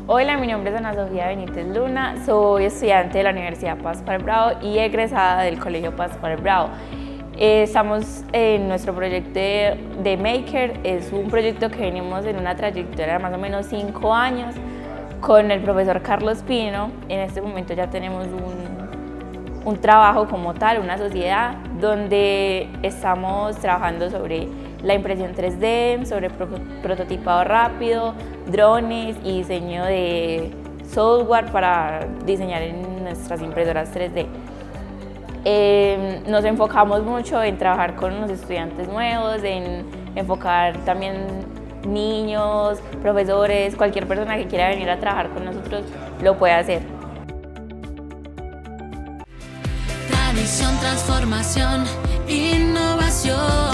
Hola, mi nombre es Ana Sofía Benítez Luna, soy estudiante de la Universidad Pascual Bravo y egresada del Colegio Pascual Bravo. Estamos en nuestro proyecto de Maker, es un proyecto que venimos en una trayectoria de más o menos 5 años con el profesor Carlos Pino. En este momento ya tenemos un trabajo como tal, una sociedad donde estamos trabajando sobre la impresión 3D, sobre prototipado rápido, drones y diseño de software para diseñar en nuestras impresoras 3D. Nos enfocamos mucho en trabajar con los estudiantes nuevos, en enfocar también niños, profesores, cualquier persona que quiera venir a trabajar con nosotros lo puede hacer. Tradición, transformación, innovación.